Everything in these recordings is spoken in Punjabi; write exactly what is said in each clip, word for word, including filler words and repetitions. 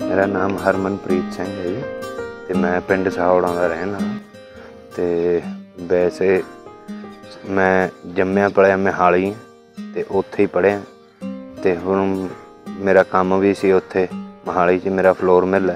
मेरा नाम हरमनप्रीत सिंह है जी, तो मैं पिंड साहौड़ा का रहने वाला। तो वैसे मैं जम्मिया पलिया मोहाली ते उत्थे ही पढ़िया, तो हुण मेरा काम भी सी उत्थे मोहाली च, मेरा फ्लोर मिल है।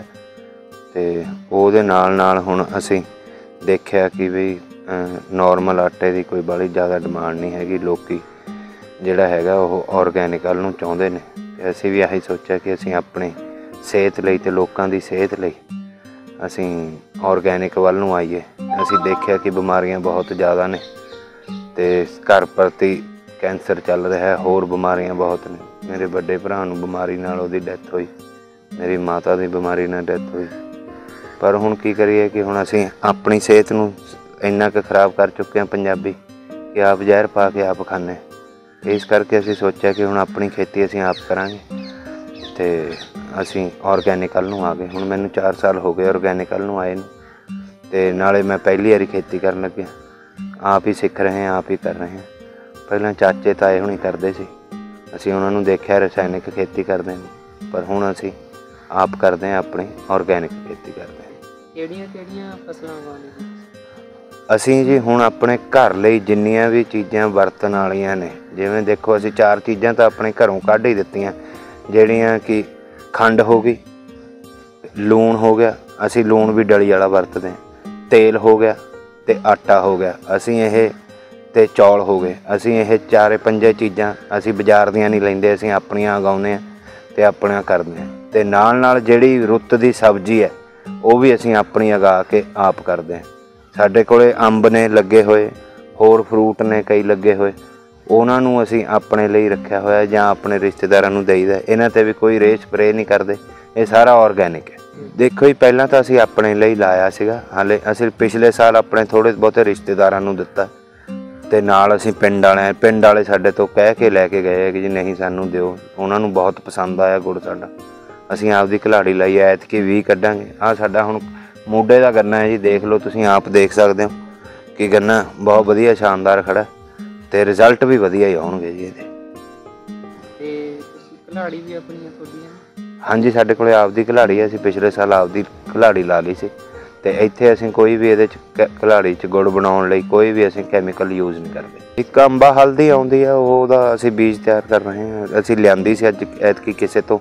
तो उहदे नाल नाल हुण असीं देखिया कि बई नॉर्मल आटे की कोई बड़ी ज़्यादा डिमांड नहीं हैगी, लोकी जिहड़ा हैगा ओह ऑर्गैनिक वल नूं चाहुंदे ने। ते असीं भी आही सोचिया कि असीं अपनी सेहत लई ते लोकां दी सेहत लई असीं ऑर्गैनिक वल नूं आईए। असीं देखिया कि बीमारियां बहुत ज़्यादा ने, ते घर प्रति कैंसर चल रहा है, होर बीमारियां बहुत ने। मेरे बड़े भरा नूं बीमारी नाल उहदी डैथ होई, मेरी माता दी बीमारी नाल डैथ होई। पर हुण की करिए कि हुण असीं अपनी सेहत नूं इन्ना क खराब कर चुके हैं पंजाबी कि आप जहर पा के आप खाने। इस करके असीं सोचिया कि हुण अपनी खेती असीं आप करांगे, ते असीं ऑर्गैनिक वल नूं आ गए। हुण मैनूं चार साल हो गए ऑर्गैनिक वल नूं आए नूं, ते नाले मैं पहली वारी खेती करन लग्या, आप ही सीख रहे हैं, आप ही कर रहे हैं। पहलां चाचे ताए हुणी करदे सी, असीं उहनां नूं देखिया रसायनिक खेती करदे ने, पर हुण असीं आप करदे हैं, अपनी ऑर्गैनिक खेती करदे हैं। किहड़ियां-किहड़ियां फसलां उगाउंदे असीं जी हुण अपने घर लई जिन्नियां भी चीज़ां वरतण वालियां ने, जिवें देखो असीं चार चीज़ां तां अपने घरों कढ ही दित्तियां, जिहड़ियां कि खंड हो गई, लूण हो गया, असीं लूण भी डली वाला वरतदे हैं, तेल हो गया ते आटा हो गया, असीं ये ते चौल हो गए। असीं ये चारे पंजे चीज़ां असीं बाज़ार दियां नहीं लैंदे, असीं अपणियां उगाउने आ ते अपणियां करदे आ। ते नाल नाल जिहड़ी रुੱਤ दी सब्जी है वो भी असीं अपनी उगा के आप करदे हैं। साडे कोले अंब ने लगे हुए, होर फ्रूट ने कई लगे हुए, उन्हां नूं असीं अपने लिए रखिया होया जां अपने रिश्तेदारां नूं देईदा। इन्हां ते भी कोई रे स्प्रे नहीं करदे, ये सारा ऑर्गैनिक है। देखो जी पहलां तां असीं अपने लिए लाया सीगा, हाले असीं पिछले साल अपने थोड़े बहुते रिश्तेदारां नूं दित्ता, ते नाल असीं पिंड वाले पिंड वाले साडे तो कह के लैके गए कि जी नहीं सानूं दिओ। उन्हां नूं बहुत पसंद आया गुड़ साडा, असीं आपदी घलाड़ी लाई, ऐतकी भी कड्डांगे। आ साडा हुण मोढे दा गन्ना है जी, देख लो तुसीं आप देख सकदे हो कि गन्ना बहुत वधिया शानदार खड़ा, ते रिजल्ट भी वधिया ही आउणगे जी इहदे। ते तुसीं घलाड़ी भी अपणियां तुहाडीਆਂ? हाँ जी, साडे कोले आपदी घलाड़ी है, असीं पिछले साल आपदी घलाड़ी ला ली सी, ते इत्थे असीं कोई भी इहदे च घलाड़ी च गुड़ बनाउण लई कोई भी असीं कैमिकल यूज़ नहीं करदे। एक अंबा हल्दी आउंदी है, ਉਹਦਾ ਅਸੀਂ ਬੀਜ ਤਿਆਰ ਕਰ ਰਹੇ ਹਾਂ। ਅਸੀਂ ਲਿਆਂਦੀ ਸੀ ਅੱਜ ਐਤਕੀ ਕਿਸੇ ਤੋਂ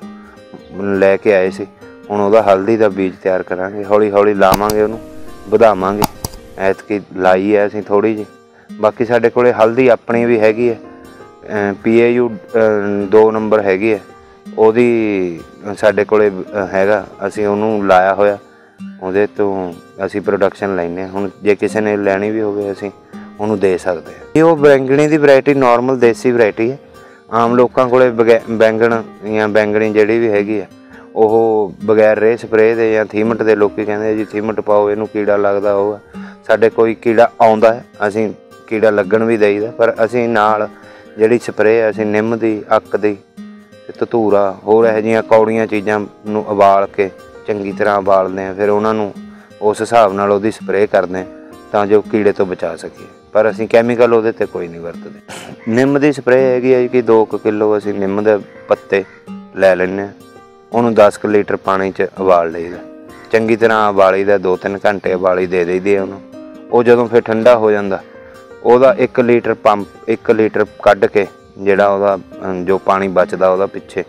ਲੈ ਕੇ ਆਏ ਸੀ, ਹੁਣ ਉਹਦਾ ਹਲਦੀ ਦਾ ਬੀਜ ਤਿਆਰ ਕਰਾਂਗੇ, ਹੌਲੀ ਹੌਲੀ ਲਾਵਾਂਗੇ, ਉਹਨੂੰ ਵਧਾਵਾਂਗੇ। ਐਤਕੀ ਲਾਈ ਹੈ ਅਸੀਂ ਥੋੜ੍ਹੀ ਜਿਹੀ। ਬਾਕੀ ਸਾਡੇ ਕੋਲੇ ਹਲਦੀ ਆਪਣੀ ਵੀ ਹੈਗੀ ਹੈ, ਪੀ ਏ ਯੂ ਦੋ ਨੰਬਰ ਹੈਗੀ ਹੈ, ਉਹਦੀ ਸਾਡੇ ਕੋਲੇ ਹੈਗਾ, ਅਸੀਂ ਉਹਨੂੰ ਲਾਇਆ ਹੋਇਆ, ਉਹਦੇ ਤੋਂ ਅਸੀਂ ਪ੍ਰੋਡਕਸ਼ਨ ਲੈਂਦੇ ਹਾਂ। ਹੁਣ ਜੇ ਕਿਸੇ ਨੇ ਲੈਣੀ ਵੀ ਹੋਵੇ ਅਸੀਂ ਉਹਨੂੰ ਦੇ ਸਕਦੇ ਹਾਂ। ਇਹ ਉਹ ਬੈਂਗਣੀ ਦੀ ਵੈਰਾਈਟੀ ਨੋਰਮਲ ਦੇਸੀ ਵੈਰਾਈਟੀ ਹੈ। ਆਮ ਲੋਕਾਂ ਕੋਲੇ ਬਗੈ ਬੈਂਗਣ ਜਾਂ ਬੈਂਗਣੀ ਜਿਹੜੀ ਵੀ ਹੈਗੀ ਆ ਉਹ ਬਗੈਰ ਰੇ ਸਪਰੇਅ ਦੇ ਜਾਂ ਥੀਮਟ ਦੇ, ਲੋਕੀ ਕਹਿੰਦੇ ਜੀ ਥੀਮਟ ਪਾਓ ਇਹਨੂੰ ਕੀੜਾ ਲੱਗਦਾ, ਉਹ ਸਾਡੇ ਕੋਈ ਕੀੜਾ ਆਉਂਦਾ ਹੈ, ਅਸੀਂ ਕੀੜਾ ਲੱਗਣ ਵੀ ਦੇਈਦਾ, ਪਰ ਅਸੀਂ ਨਾਲ ਜਿਹੜੀ ਸਪਰੇਅ ਅਸੀਂ ਨਿੰਮ ਦੀ, ਅੱਕ ਦੀ, ਧਤੂਰਾ, ਹੋਰ ਇਹੋ ਜਿਹੀਆਂ ਕੌੜੀਆਂ ਚੀਜ਼ਾਂ ਨੂੰ ਉਬਾਲ ਕੇ ਚੰਗੀ ਤਰ੍ਹਾਂ ਉਬਾਲਦੇ ਹਾਂ, ਫਿਰ ਉਹਨਾਂ ਨੂੰ ਉਸ ਹਿਸਾਬ ਨਾਲ ਉਹਦੀ ਸਪਰੇਅ ਕਰਦੇ ਹਾਂ ਤਾਂ ਜੋ ਕੀੜੇ ਤੋਂ ਬਚਾ ਸਕੀਏ। ਪਰ ਅਸੀਂ ਕੈਮੀਕਲ ਉਹਦੇ 'ਤੇ ਕੋਈ ਨਹੀਂ ਵਰਤਦੇ। ਨਿੰਮ ਦੀ ਸਪਰੇਅ ਹੈਗੀ ਹੈ ਕਿ ਦੋ ਕੁ ਕਿਲੋ ਅਸੀਂ ਨਿੰਮ ਦੇ ਪੱਤੇ ਲੈ ਲੈਂਦੇ ਹਾਂ, ਉਹਨੂੰ ਦਸ ਕੁ ਲੀਟਰ ਪਾਣੀ 'ਚ ਉਬਾਲ ਲਈਦਾ, ਚੰਗੀ ਤਰ੍ਹਾਂ ਉਬਾਲੀਦਾ, ਦੋ ਤਿੰਨ ਘੰਟੇ ਉਬਾਲੀ ਦੇ ਦਈਦੀ ਉਹਨੂੰ। ਉਹ ਜਦੋਂ ਫਿਰ ਠੰਡਾ ਹੋ ਜਾਂਦਾ, ਉਹਦਾ ਇੱਕ ਲੀਟਰ ਪੰਪ ਇੱਕ ਲੀਟਰ ਕੱਢ ਕੇ ਜਿਹੜਾ ਉਹਦਾ ਜੋ ਪਾਣੀ ਬਚਦਾ ਉਹਦਾ ਪਿੱਛੇ,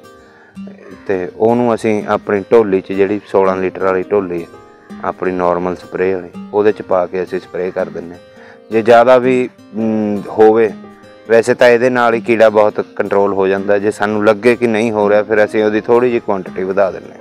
ਅਤੇ ਉਹਨੂੰ ਅਸੀਂ ਆਪਣੀ ਢੋਲੀ 'ਚ ਜਿਹੜੀ ਸੋਲਾਂ ਲੀਟਰ ਵਾਲੀ ਢੋਲੀ ਹੈ ਆਪਣੀ ਨੋਰਮਲ ਸਪਰੇਅ ਵਾਲੀ, ਉਹਦੇ 'ਚ ਪਾ ਕੇ ਅਸੀਂ ਸਪਰੇਅ ਕਰ ਦਿੰਦੇ। ਜੇ ਜ਼ਿਆਦਾ ਵੀ ਹੋਵੇ, ਵੈਸੇ ਤਾਂ ਇਹਦੇ ਨਾਲ ਹੀ ਕੀੜਾ ਬਹੁਤ ਕੰਟਰੋਲ ਹੋ ਜਾਂਦਾ। ਜੇ ਸਾਨੂੰ ਲੱਗੇ ਕਿ ਨਹੀਂ ਹੋ ਰਿਹਾ, ਫਿਰ ਅਸੀਂ ਉਹਦੀ ਥੋੜ੍ਹੀ ਜਿਹੀ ਕੁਆਂਟਿਟੀ ਵਧਾ ਦਿੰਦੇ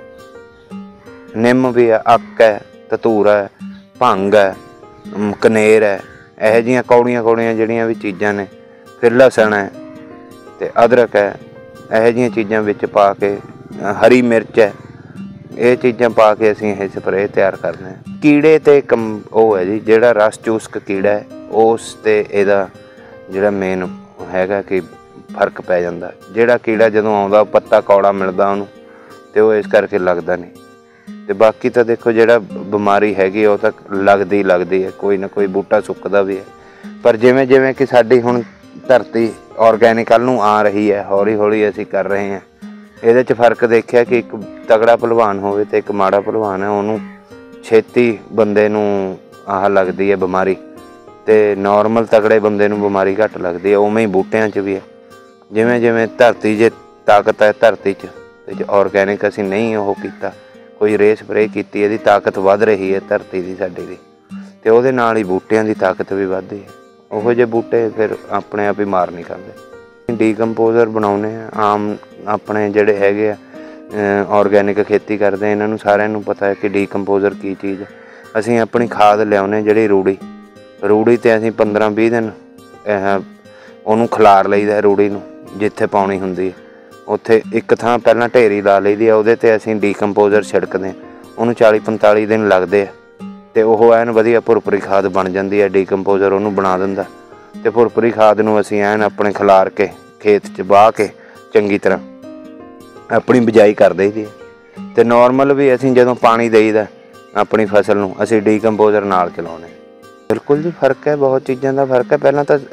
ਹਾਂ। ਨਿੰਮ ਵੀ ਹੈ, ਅੱਕ ਹੈ, ਧਤੂਰਾ ਹੈ, ਭੰਗ ਹੈ, ਕਨੇਰ ਹੈ, ਇਹੋ ਜਿਹੀਆਂ ਕੌੜੀਆਂ ਕੌੜੀਆਂ ਜਿਹੜੀਆਂ ਵੀ ਚੀਜ਼ਾਂ ਨੇ, ਫਿਰ ਲਸਣ ਹੈ ਅਤੇ ਅਦਰਕ ਹੈ, ਇਹੋ ਜਿਹੀਆਂ ਚੀਜ਼ਾਂ ਵਿੱਚ ਪਾ ਕੇ, ਹਰੀ ਮਿਰਚ ਹੈ, ਇਹ ਚੀਜ਼ਾਂ ਪਾ ਕੇ ਅਸੀਂ ਇਹ ਸਪਰੇਅ ਤਿਆਰ ਕਰਦੇ ਹਾਂ। ਕੀੜੇ 'ਤੇ ਕਮ ਉਹ ਹੈ ਜੀ, ਜਿਹੜਾ ਰਸ ਚੂਸਕ ਕੀੜਾ ਹੈ ਉਸ 'ਤੇ ਇਹਦਾ ਜਿਹੜਾ ਮੇਨ ਹੈਗਾ ਕਿ ਫਰਕ ਪੈ ਜਾਂਦਾ। ਜਿਹੜਾ ਕੀੜਾ ਜਦੋਂ ਆਉਂਦਾ ਪੱਤਾ ਕੌੜਾ ਮਿਲਦਾ ਉਹਨੂੰ, ਅਤੇ ਉਹ ਇਸ ਕਰਕੇ ਲੱਗਦਾ ਨਹੀਂ। ਅਤੇ ਬਾਕੀ ਤਾਂ ਦੇਖੋ ਜਿਹੜਾ ਬਿਮਾਰੀ ਹੈਗੀ ਉਹ ਤਾਂ ਲੱਗਦੀ ਲੱਗਦੀ ਹੈ, ਕੋਈ ਨਾ ਕੋਈ ਬੂਟਾ ਸੁੱਕਦਾ ਵੀ ਹੈ। ਪਰ ਜਿਵੇਂ ਜਿਵੇਂ ਕਿ ਸਾਡੀ ਹੁਣ ਧਰਤੀ ਔਰਗੈਨਿਕ ਵੱਲ ਨੂੰ ਆ ਰਹੀ ਹੈ, ਹੌਲੀ ਹੌਲੀ ਅਸੀਂ ਕਰ ਰਹੇ ਹਾਂ, ਇਹਦੇ 'ਚ ਫਰਕ ਦੇਖਿਆ ਕਿ ਇੱਕ ਤਗੜਾ ਭਲਵਾਨ ਹੋਵੇ ਤੇ ਇੱਕ ਮਾੜਾ ਭਲਵਾਨ ਹੈ, ਉਹਨੂੰ ਛੇਤੀ ਬੰਦੇ ਨੂੰ ਆਹ ਲੱਗਦੀ ਹੈ ਬਿਮਾਰੀ, ਤੇ ਨੋਰਮਲ ਤਗੜੇ ਬੰਦੇ ਨੂੰ ਬਿਮਾਰੀ ਘੱਟ ਲੱਗਦੀ ਹੈ। ਉਵੇਂ ਹੀ ਬੂਟਿਆਂ 'ਚ ਵੀ ਹੈ, ਜਿਵੇਂ ਜਿਵੇਂ ਧਰਤੀ 'ਚ ਤਾਕਤ ਹੈ, ਧਰਤੀ 'ਚ ਤੇ ਔਰਗੈਨਿਕ ਅਸੀਂ ਨਹੀਂ ਉਹ ਕੀਤਾ, ਕੋਈ ਰੇ ਸਪਰੇਅ ਕੀਤੀ, ਇਹਦੀ ਤਾਕਤ ਵੱਧ ਰਹੀ ਹੈ ਧਰਤੀ ਦੀ ਸਾਡੀ ਦੀ, ਤੇ ਉਹਦੇ ਨਾਲ ਹੀ ਬੂਟਿਆਂ ਦੀ ਤਾਕਤ ਵੀ ਵੱਧਦੀ ਹੈ। ਉਹੋ ਜਿਹੇ ਬੂਟੇ ਫਿਰ ਆਪਣੇ ਆਪ ਹੀ ਮਾਰ ਨਹੀਂ ਖਾਂਦੇ। ਡੀਕੰਪੋਜ਼ਰ ਬਣਾਉਂਦੇ ਆ ਆਮ ਆਪਣੇ ਜਿਹੜੇ ਹੈਗੇ ਆ ਔਰਗੈਨਿਕ ਖੇਤੀ ਕਰਦੇ, ਇਹਨਾਂ ਨੂੰ ਸਾਰਿਆਂ ਨੂੰ ਪਤਾ ਹੈ ਕਿ ਡੀਕੰਪੋਜ਼ਰ ਕੀ ਚੀਜ਼ ਹੈ। ਅਸੀਂ ਆਪਣੀ ਖਾਦ ਲਿਆਉਂਦੇ ਜਿਹੜੀ ਰੂੜੀ ਰੂੜੀ 'ਤੇ ਅਸੀਂ ਪੰਦਰਾਂ ਵੀਹ ਦਿਨ ਉਹਨੂੰ ਖਿਲਾਰ ਲਈਦਾ, ਰੂੜੀ ਨੂੰ ਜਿੱਥੇ ਪਾਉਣੀ ਹੁੰਦੀ ਹੈ ਉੱਥੇ ਇੱਕ ਥਾਂ ਪਹਿਲਾਂ ਢੇਰੀ ਲਾ ਲਈਦੀ ਆ, ਉਹਦੇ 'ਤੇ ਅਸੀਂ ਡੀਕੰਪੋਜ਼ਰ ਛਿੜਕਦੇ ਹਾਂ। ਉਹਨੂੰ ਚਾਲੀ ਪੰਤਾਲੀ ਦਿਨ ਲੱਗਦੇ ਆ ਅਤੇ ਉਹ ਐਨ ਵਧੀਆ ਭੁਰਭੁਰੀ ਖਾਦ ਬਣ ਜਾਂਦੀ ਹੈ। ਡੀਕੰਪੋਜ਼ਰ ਉਹਨੂੰ ਬਣਾ ਦਿੰਦਾ, ਅਤੇ ਭੁਰਭੁਰੀ ਖਾਦ ਨੂੰ ਅਸੀਂ ਐਨ ਆਪਣੇ ਖਿਲਾਰ ਕੇ ਖੇਤ 'ਚ ਵਾਹ ਕੇ ਚੰਗੀ ਤਰ੍ਹਾਂ ਆਪਣੀ ਬਿਜਾਈ ਕਰ ਦਈਦੀ ਹੈ। ਅਤੇ ਨੋਰਮਲ ਵੀ ਅਸੀਂ ਜਦੋਂ ਪਾਣੀ ਦੇਈਦਾ ਆਪਣੀ ਫਸਲ ਨੂੰ, ਅਸੀਂ ਡੀਕੰਪੋਜ਼ਰ ਨਾਲ ਚਲਾਉਂਦੇ। ਬਿਲਕੁਲ ਜੀ ਫਰਕ ਹੈ, ਬਹੁਤ ਚੀਜ਼ਾਂ ਦਾ ਫਰਕ ਹੈ। ਪਹਿਲਾਂ ਤਾਂ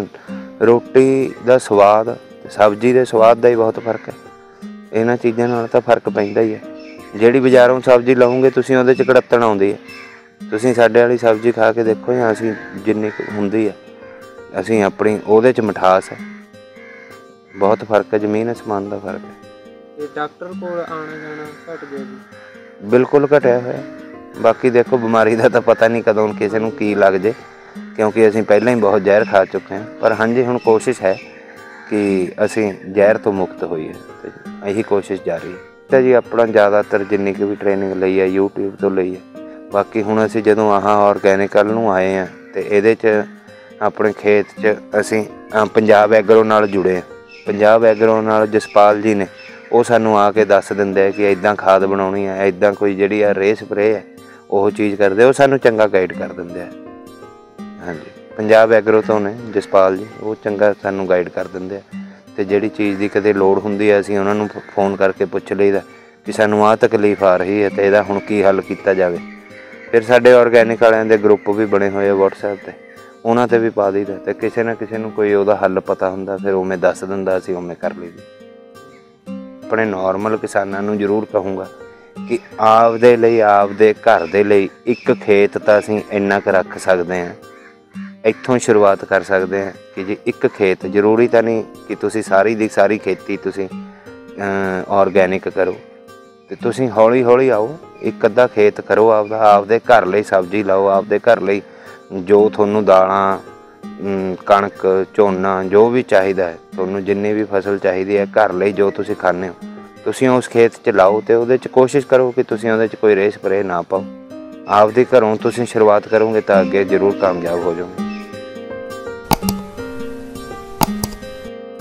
ਰੋਟੀ ਦਾ ਸਵਾਦ, ਸਬਜ਼ੀ ਦੇ ਸਵਾਦ ਦਾ ਹੀ ਬਹੁਤ ਫਰਕ ਹੈ। ਇਹਨਾਂ ਚੀਜ਼ਾਂ ਨਾਲ ਤਾਂ ਫਰਕ ਪੈਂਦਾ ਹੀ ਹੈ। ਜਿਹੜੀ ਬਾਜ਼ਾਰੋਂ ਸਬਜ਼ੀ ਲਓਗੇ ਤੁਸੀਂ, ਉਹਦੇ 'ਚ ਕੜੱਤਣ ਆਉਂਦੀ ਹੈ। ਤੁਸੀਂ ਸਾਡੇ ਵਾਲੀ ਸਬਜ਼ੀ ਖਾ ਕੇ ਦੇਖੋ, ਜਾਂ ਅਸੀਂ ਜਿੰਨੀ ਕੁ ਹੁੰਦੀ ਹੈ, ਅਸੀਂ ਆਪਣੀ ਉਹਦੇ 'ਚ ਮਿਠਾਸ ਹੈ। ਬਹੁਤ ਫਰਕ ਹੈ, ਜ਼ਮੀਨ ਅਸਮਾਨ ਦਾ ਫਰਕ ਹੈ। ਤੇ ਡਾਕਟਰ ਕੋਲ ਆਉਣਾ ਜਾਣਾ ਘੱਟ ਗਿਆ ਜੀ? ਬਿਲਕੁਲ ਘਟਿਆ ਹੋਇਆ। ਬਾਕੀ ਦੇਖੋ ਬਿਮਾਰੀ ਦਾ ਤਾਂ ਪਤਾ ਨਹੀਂ ਕਦੋਂ ਕਿਸੇ ਨੂੰ ਕੀ ਲੱਗ ਜੇ, ਕਿਉਂਕਿ ਅਸੀਂ ਪਹਿਲਾਂ ਹੀ ਬਹੁਤ ਜ਼ਹਿਰ ਖਾ ਚੁੱਕੇ ਹਾਂ। ਪਰ ਹਾਂਜੀ ਹੁਣ ਕੋਸ਼ਿਸ਼ ਹੈ ਕਿ ਅਸੀਂ ਜ਼ਹਿਰ ਤੋਂ ਮੁਕਤ ਹੋਈਏ, ਅਤੇ ਇਹੀ ਕੋਸ਼ਿਸ਼ ਜਾਰੀ ਹੈ। ਤਾਂ ਜੀ ਆਪਣਾ ਜ਼ਿਆਦਾਤਰ ਜਿੰਨੀ ਕੁ ਵੀ ਟ੍ਰੇਨਿੰਗ ਲਈ ਹੈ ਯੂਟਿਊਬ ਤੋਂ ਲਈ ਹੈ। ਬਾਕੀ ਹੁਣ ਅਸੀਂ ਜਦੋਂ ਆਹ ਔਰਗੈਨਿਕਲ ਨੂੰ ਆਏ ਹਾਂ ਅਤੇ ਇਹਦੇ 'ਚ ਆਪਣੇ ਖੇਤ 'ਚ ਅਸੀਂ ਪੰਜਾਬ ਐਗਰੋ ਨਾਲ ਜੁੜੇ ਹਾਂ। ਪੰਜਾਬ ਐਗਰੋ ਨਾਲ ਜਸਪਾਲ ਜੀ ਨੇ, ਉਹ ਸਾਨੂੰ ਆ ਕੇ ਦੱਸ ਦਿੰਦੇ ਆ ਕਿ ਇੱਦਾਂ ਖਾਦ ਬਣਾਉਣੀ ਹੈ, ਇੱਦਾਂ ਕੋਈ ਜਿਹੜੀ ਆ ਰੇ ਸਪਰੇਅ ਹੈ ਉਹ ਚੀਜ਼ ਕਰਦੇ, ਉਹ ਸਾਨੂੰ ਚੰਗਾ ਗਾਈਡ ਕਰ ਦਿੰਦੇ ਆ। ਹਾਂਜੀ, ਪੰਜਾਬ ਐਗਰੋ ਤੋਂ ਨੇ ਜਸਪਾਲ ਜੀ, ਉਹ ਚੰਗਾ ਸਾਨੂੰ ਗਾਈਡ ਕਰ ਦਿੰਦੇ ਆ। ਅਤੇ ਜਿਹੜੀ ਚੀਜ਼ ਦੀ ਕਦੇ ਲੋੜ ਹੁੰਦੀ ਹੈ ਅਸੀਂ ਉਹਨਾਂ ਨੂੰ ਫੋਨ ਕਰਕੇ ਪੁੱਛ ਲਈਦਾ ਕਿ ਸਾਨੂੰ ਆਹ ਤਕਲੀਫ ਆ ਰਹੀ ਹੈ ਅਤੇ ਇਹਦਾ ਹੁਣ ਕੀ ਹੱਲ ਕੀਤਾ ਜਾਵੇ। ਫਿਰ ਸਾਡੇ ਔਰਗੈਨਿਕ ਵਾਲਿਆਂ ਦੇ ਗਰੁੱਪ ਵੀ ਬਣੇ ਹੋਏ ਆ ਵਟਸਐਪ 'ਤੇ, ਉਹਨਾਂ 'ਤੇ ਵੀ ਪਾ ਦਈਦਾ, ਅਤੇ ਕਿਸੇ ਨਾ ਕਿਸੇ ਨੂੰ ਕੋਈ ਉਹਦਾ ਹੱਲ ਪਤਾ ਹੁੰਦਾ ਫਿਰ ਉਵੇਂ ਦੱਸ ਦਿੰਦਾ, ਅਸੀਂ ਉਵੇਂ ਕਰ ਲਈਦਾ। ਆਪਣੇ ਨੋਰਮਲ ਕਿਸਾਨਾਂ ਨੂੰ ਜ਼ਰੂਰ ਕਹੂੰਗਾ ਕਿ ਆਪਦੇ ਲਈ, ਆਪਦੇ ਘਰ ਦੇ ਲਈ ਇੱਕ ਖੇਤ ਤਾਂ ਅਸੀਂ ਇੰਨਾ ਕੁ ਰੱਖ ਸਕਦੇ ਹਾਂ, ਇੱਥੋਂ ਸ਼ੁਰੂਆਤ ਕਰ ਸਕਦੇ ਹਾਂ ਕਿ ਜੀ ਇੱਕ ਖੇਤ, ਜ਼ਰੂਰੀ ਤਾਂ ਨਹੀਂ ਕਿ ਤੁਸੀਂ ਸਾਰੀ ਦੀ ਸਾਰੀ ਖੇਤੀ ਤੁਸੀਂ ਔਰਗੈਨਿਕ ਕਰੋ, ਅਤੇ ਤੁਸੀਂ ਹੌਲੀ ਹੌਲੀ ਆਓ, ਇੱਕ ਅੱਧਾ ਖੇਤ ਕਰੋ ਆਪਦਾ, ਆਪਦੇ ਘਰ ਲਈ ਸਬਜ਼ੀ ਲਾਓ, ਆਪਦੇ ਘਰ ਲਈ ਜੋ ਤੁਹਾਨੂੰ ਦਾਲਾਂ, ਕਣਕ, ਝੋਨਾ ਜੋ ਵੀ ਚਾਹੀਦਾ ਹੈ, ਤੁਹਾਨੂੰ ਜਿੰਨੀ ਵੀ ਫਸਲ ਚਾਹੀਦੀ ਹੈ ਘਰ ਲਈ, ਜੋ ਤੁਸੀਂ ਖਾਂਦੇ ਹੋ ਤੁਸੀਂ ਉਸ ਖੇਤ 'ਚ ਲਾਓ, ਅਤੇ ਉਹਦੇ 'ਚ ਕੋਸ਼ਿਸ਼ ਕਰੋ ਕਿ ਤੁਸੀਂ ਉਹਦੇ 'ਚ ਕੋਈ ਰੇ ਸਪਰੇਅ ਨਾ ਪਾਓ। ਆਪਦੇ ਘਰੋਂ ਤੁਸੀਂ ਸ਼ੁਰੂਆਤ ਕਰੋਗੇ ਤਾਂ ਅੱਗੇ ਜ਼ਰੂਰ ਕਾਮਯਾਬ ਹੋ ਜਾਓਗੇ।